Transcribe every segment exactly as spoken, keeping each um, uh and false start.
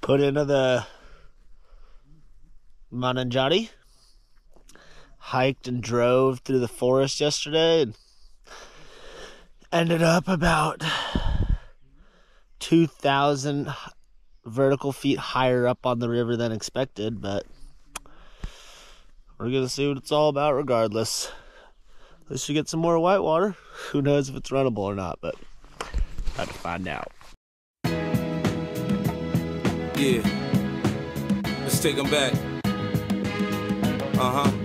Put into the Mananjary. Hiked and drove through the forest yesterday and ended up about two thousand vertical feet higher up on the river than expected, but we're going to see what it's all about regardless. At least we get some more whitewater. Who knows if it's runnable or not, but have to find out. Yeah, let's take them back. Uh-huh.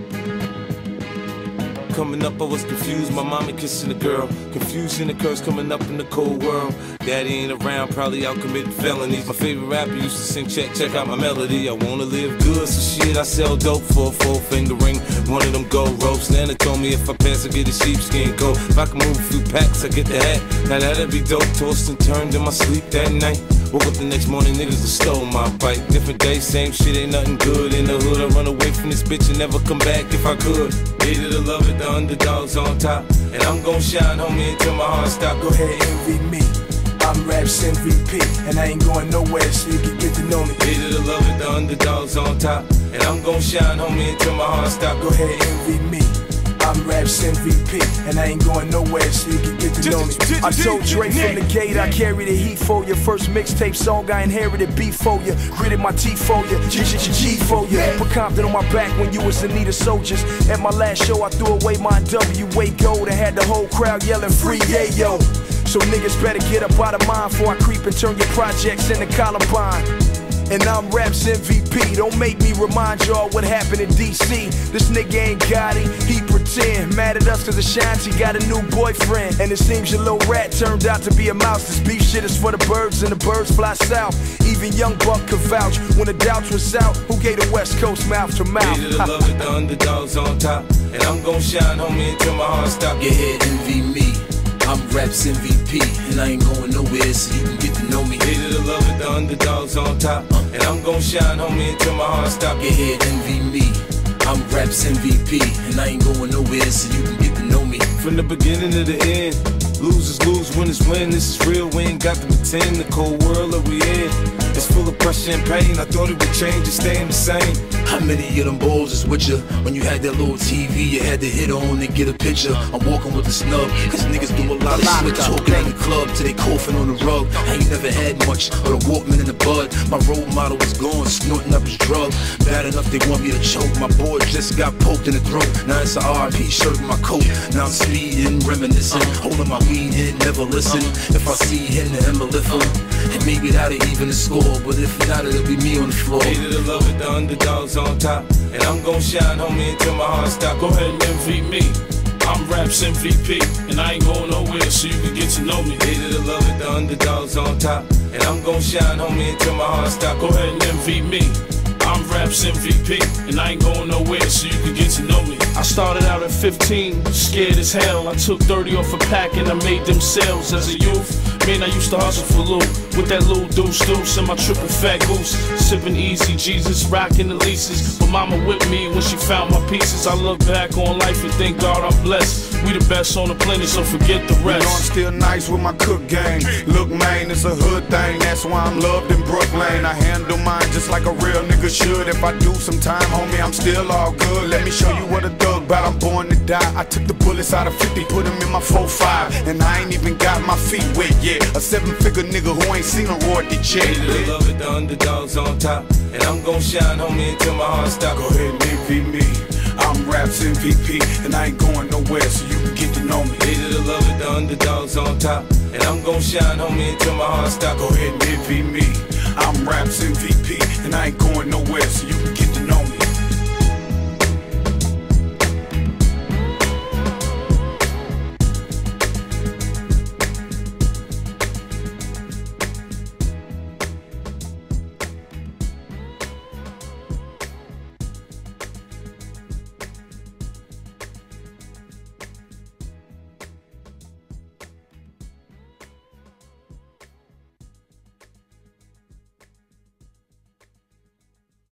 Coming up, I was confused, my mommy kissing a girl. Confusion occurs coming up in the cold world. Daddy ain't around, probably out committing felonies. My favorite rapper used to sing, check, check out my melody. I wanna live good, so shit, I sell dope for a four finger ring. One of them gold ropes. Nana told me if I pass, I get a sheepskin coat. If I can move a few packs, I get the hat. Now that'd be dope, tossed and turned in my sleep that night. Woke up the next morning, niggas have stole my bike. Different day, same shit, ain't nothing good in the hood. I run away from this bitch and never come back if I could. Hated to love it, the underdogs on top. And I'm gon' shine, homie, until my heart stop. Go ahead, envy me. I'm Raps M V P, and I ain't going nowhere, so you can get to know me. Hated to love it, the underdogs on top. And I'm gon' shine, homie, until my heart stop. Go ahead, envy me. I'm Raps M V P, and I ain't going nowhere, so you can get to know me. I told Dre from the gate, I carry the heat for you. First mixtape song, I inherited beef for you. Gritted my teeth for you, G for you. Put Compton on my back when you was in need of soldiers. At my last show, I threw away my W A gold and had the whole crowd yelling free yayo. So niggas better get up out of mine before I creep and turn your projects into Columbine. And I'm Raps M V P, don't make me remind y'all what happened in D C. This nigga ain't got it, he pretend. Mad at us cause Ashanti got a new boyfriend. And it seems your little rat turned out to be a mouse. This beef shit is for the birds and the birds fly south. Even Young Buck could vouch when the doubts was out. Who gave the West Coast mouth to mouth? Hated to love it, the underdogs on top. And I'm gon' shine, homie, until my heart stop. Get ahead, envy me. I'm Raps M V P, and I ain't going nowhere, so you can get to know me. Hated to love it, the underdogs on top. And I'm gon' shine, homie, until my heart stop. Get ahead, envy me. I'm Raps M V P, and I ain't going nowhere, so you can get to know me. From the beginning to the end, losers lose, winners win. This is real, we ain't got to pretend. The cold world that we in, it's full of pressure and pain. I thought it would change, it's staying the same. How many of them balls is with you? When you had that little T V, you had to hit on and get a picture. I'm walking with the snub, cause niggas do a lot of shit. Talking in the club till they coughing on the rug. I ain't never had much, but a Walkman in the bud. My role model was gone, snorting up his drug. Bad enough they want me to choke. My boy just got poked in the throat. Now it's a R I P shirt in my coat. Now I'm speeding, reminiscing, holding my weed in, never listen. If I see him, then I'ma lift him. And maybe that'll even the score, but if not, it'll be me on the floor. Hated to love it, the underdogs on top. And I'm gon' shine, homie, until my heart stop. Go ahead and envy me. I'm Raps M V P, and I ain't going nowhere, so you can get to know me. Hated to love it, the underdogs on top. And I'm gon' shine, homie, until my heart stop. Go ahead and envy me. I'm Raps M V P, and I ain't going nowhere, so you can get to know me. I started out at fifteen, scared as hell. I took thirty off a pack and I made them sales as a youth. Man, I used to hustle for loot with that little deuce deuce and my triple fat goose. Sipping easy, Jesus, rocking the leases. But mama whipped me when she found my pieces. I look back on life and thank God I'm blessed. We the best on the planet, so forget the rest. You know I'm still nice with my cook game. Look, man, it's a hood thing. That's why I'm loved in Brooklyn. I handle mine just like a real nigga should. If I do some time, homie, I'm still all good. Let me show you what a thug bout. I'm born to die. I took the bullets out of fifty, put them in my four five, and I ain't even got my feet wet yet. A seven-figure nigga who ain't seen a royalty check. Hated to love it, the underdogs on top. And I'm gon' shine, homie, until my heart stop. Go ahead and envy me. I'm Raps M V P, and I ain't going nowhere, so you can get to know me. Hated to love it, the underdogs on top. And I'm gon' shine, homie, until my heart stop. Go ahead and envy me. I'm Raps M V P, and I ain't going nowhere, so you can get to know me.